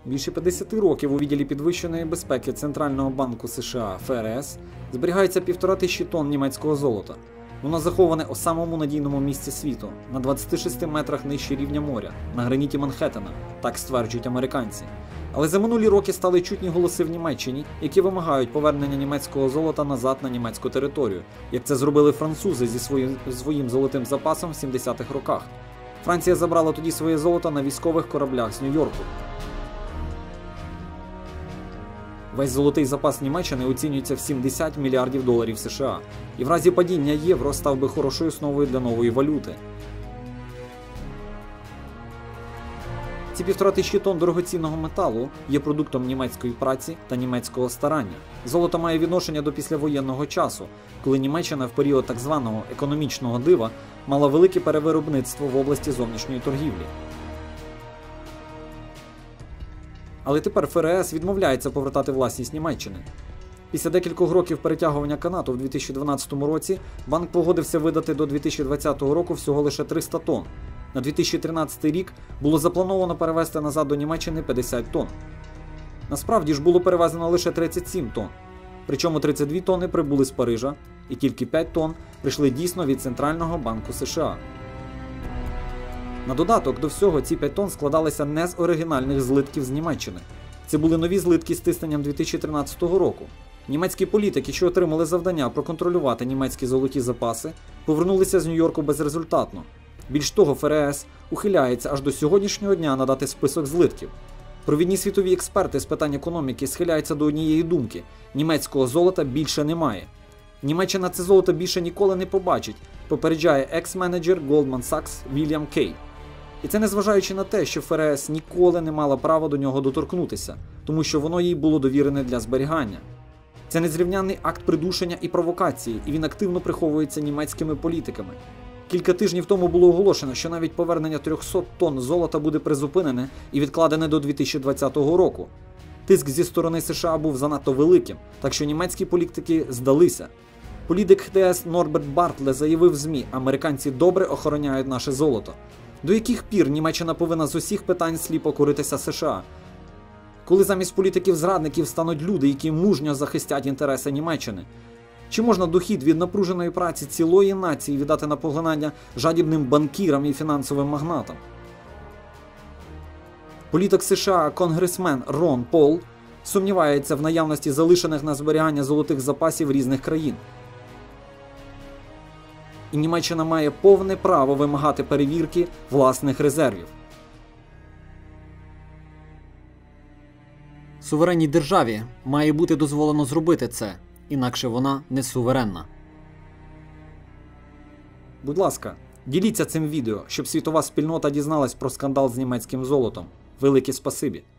Більше 50 років у відділі підвищеної безпеки Центрального банку США ФРС зберігається 1500 тонн німецького золота. Воно заховане у самому надійному місці світу, на 26 метрах нижче рівня моря, на граніті Манхеттена, так стверджують американці. Але за минулі роки стали чутні голоси в Німеччині, які вимагають повернення німецького золота назад на німецьку територію, як це зробили французи зі своїм золотим запасом в 70-х роках. Франція забрала тоді своє золото на військових кораблях з Нью-Йорку. Весь золотий запас Німеччини оцінюється в 70 мільярдів доларів США. І в разі падіння євро став би хорошою основою для нової валюти. Ці 1500 тонн дорогоцінного металу є продуктом німецької праці та німецького старання. Золото має відношення до післявоєнного часу, коли Німеччина в період так званого економічного дива мала велике перевиробництво в області зовнішньої торгівлі. Але тепер ФРС відмовляється повертати власність Німеччини. Після декількох років перетягування канату в 2012 році банк погодився видати до 2020 року всього лише 300 тонн. На 2013 рік було заплановано перевезти назад до Німеччини 50 тонн. Насправді ж було перевезено лише 37 тонн. Причому 32 тонни прибули з Парижа, і тільки 5 тонн прийшли дійсно від Центрального банку США. На додаток до всього ці 5 тонн складалися не з оригінальних злитків з Німеччини. Це були нові злитки з тисненням 2013 року. Німецькі політики, що отримали завдання проконтролювати німецькі золоті запаси, повернулися з Нью-Йорку безрезультатно. Більш того, ФРС ухиляється аж до сьогоднішнього дня надати список злитків. Провідні світові експерти з питань економіки схиляються до однієї думки – німецького золота більше немає. Німеччина це золото більше ніколи не побачить, попереджає екс-менеджер Goldman Sachs Вільям Кей. І це незважаючи на те, що ФРС ніколи не мала права до нього доторкнутися, тому що воно їй було довірене для зберігання. Це незрівнянний акт придушення і провокації, і він активно приховується німецькими політиками. Кілька тижнів тому було оголошено, що навіть повернення 300 тонн золота буде призупинене і відкладене до 2020 року. Тиск зі сторони США був занадто великим, так що німецькі політики здалися. Політик ХТС Норберт Бартле заявив в ЗМІ: «Американці добре охороняють наше золото». До яких пір Німеччина повинна з усіх питань сліпо коритися США? Коли замість політиків-зрадників стануть люди, які мужньо захистять інтереси Німеччини? Чи можна дохід від напруженої праці цілої нації віддати на поглинання жадібним банкірам і фінансовим магнатам? Політик США, конгресмен Рон Пол, сумнівається в наявності залишених на зберігання золотих запасів різних країн. І Німеччина має повне право вимагати перевірки власних резервів. Суверенній державі має бути дозволено зробити це, інакше вона не суверенна. Будь ласка, діліться цим відео, щоб світова спільнота дізналась про скандал з німецьким золотом. Велике спасибі!